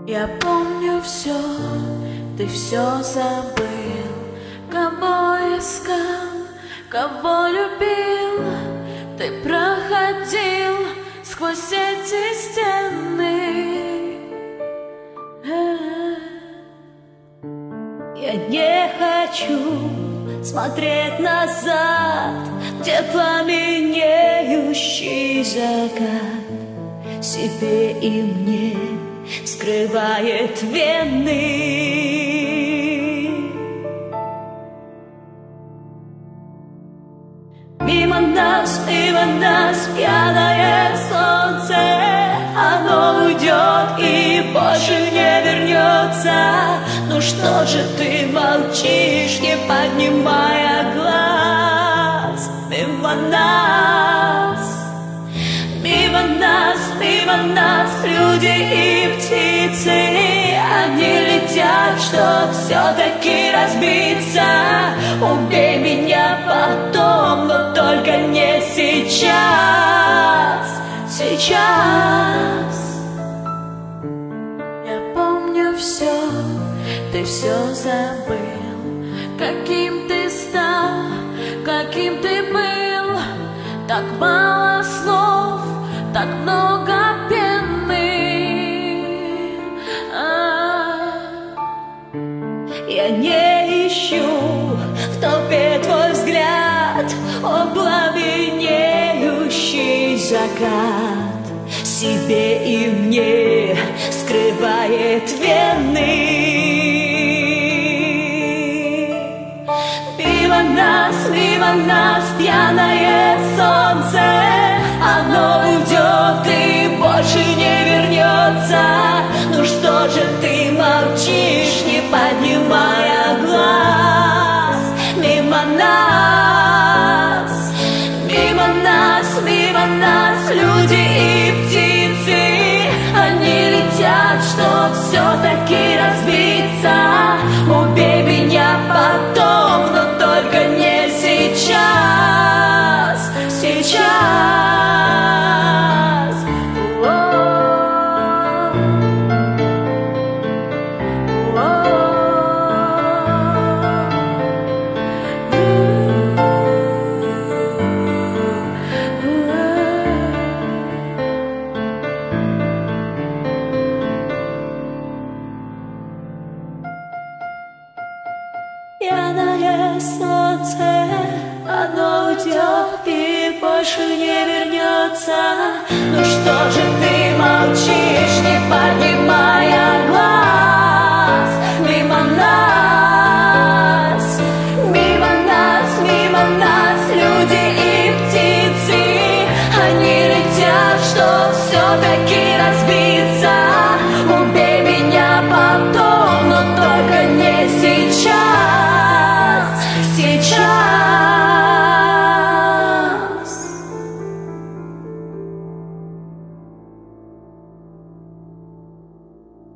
Я помню все, ты все забыл. Кого искал, кого любил, ты проходил сквозь эти стены. Я не хочу смотреть назад, где пламенеющий закат себе и мне скрывает вены. Мимо нас пьяное солнце, оно уйдет и больше не вернется. Ну что же ты молчишь, не поднимая глаз? Мимо нас люди и птицы, они летят, чтоб все-таки разбиться. Убей меня потом, но только не сейчас. Я помню все, ты все забыл. Каким ты стал, каким ты был. Так мало слов, так много пены. Я не ищу в толпе твой взгляд, о пламенеющий закат себе и мне скрывает вены. Мимо нас пьяное солнце, оно уйдет и больше не вернется. Ну что же ты молчишь, не поднимая глаз? Мимо нас люди и птицы, они летят, чтоб все-таки разбиться. Убей меня потом, но только не сейчас. Пьяное солнце, оно уйдет и больше не вернется. Ну что же ты молчишь, не поднимай